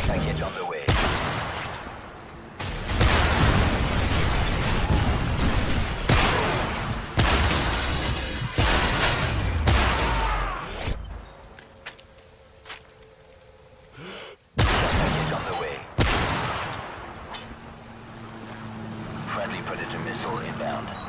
package on the way. Package on the way. Friendly Predator missile inbound.